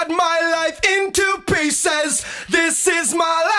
cut my life into pieces. This is my life.